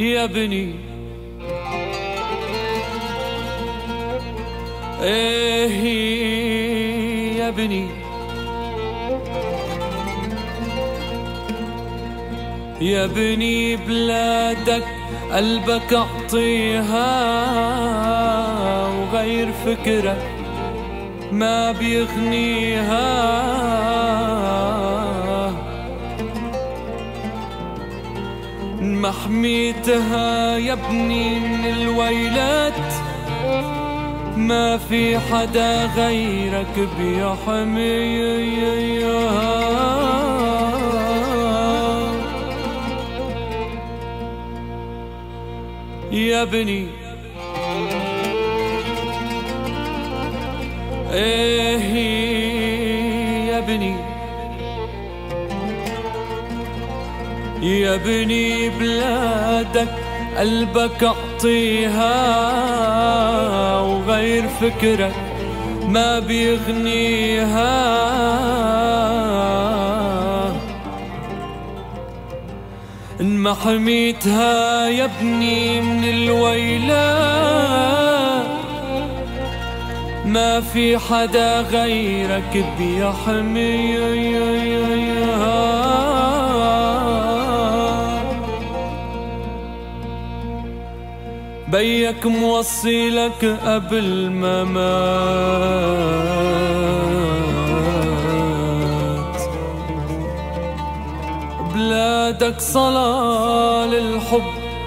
يا ابني ايه يا ابني يا ابني بلادك قلبك اعطيها وغير فكرك ما بيغنيها. محميتها يا ابني من الويلات ما في حدا غيرك بيحميها. يا ابني ايه يا ابني يا ابني بلادك قلبك اعطيها وغير فكرك ما بيغنيها. إن ما حميتها يا ابني من الويلات ما في حدا غيرك بيحميها. بيك موصيلك قبل ما مات بلادك صلاة للحب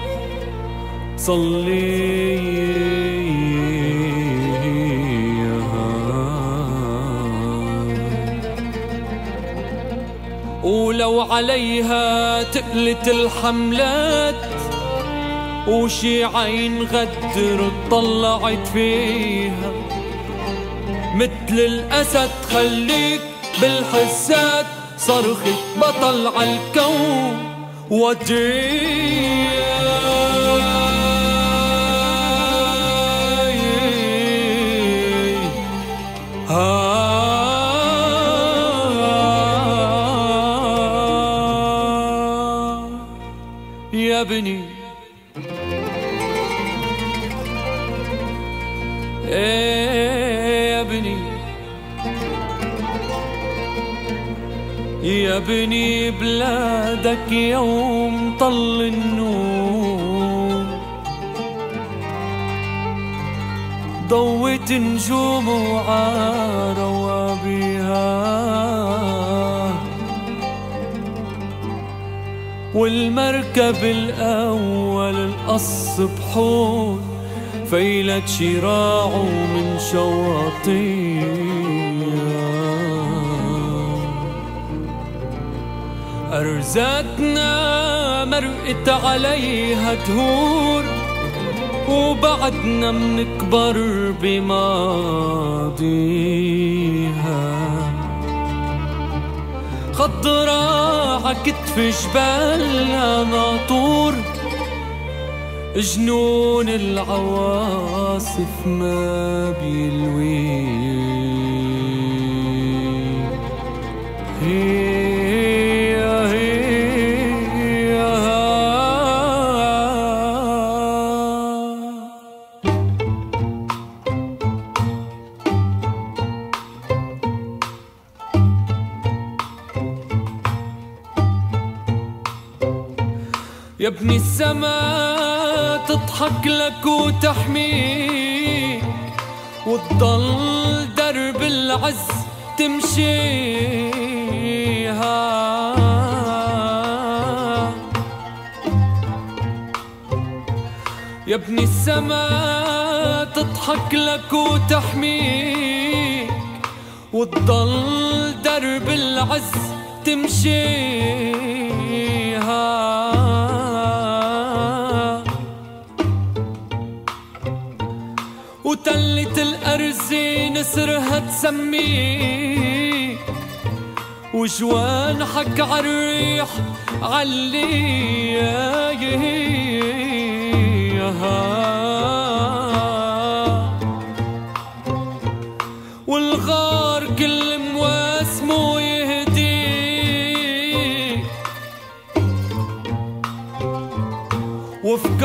صليها ولو عليها تقلت الحملات وشي عين غدر طلعت فيها مثل الأسد خليك بالحسات صرخة بطل عالكون وجيه. يا ابني يا ابني يا ابني بلادك يوم طل النوم ضوت نجوم وعروابيها والمركب الأول القص بحور فيلت شراعه من شواطيها. أرزاتنا مرقت عليها دهور وبعدنا منكبر بماضيها. خضرا عكتف جبالنا ناطور جنون العواصف ما بيلوي. يا ابني السما تضحك لك وتحميك وتضل درب العز تمشيها. يا ابني السما تضحك لك وتحميك وتضل درب العز تمشيها. وتلت الأرزي نسرها تسميك وجوانحك عالريح عليها. والغار كل مواسمه يهديك وفي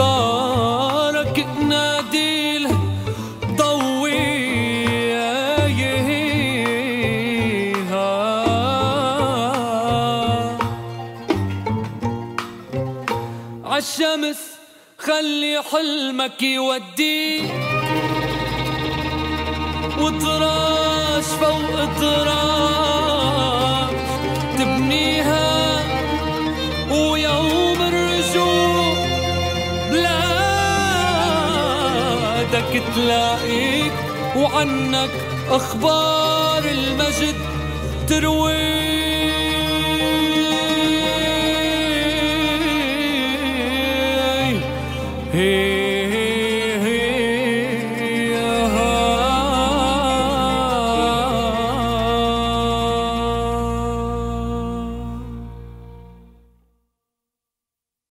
عالشمس خلي حلمك يوديك، وطراش فوق طراش تبنيها، ويوم الرجوع بلادك تلاقيك، وعنك أخبار المجد تروي.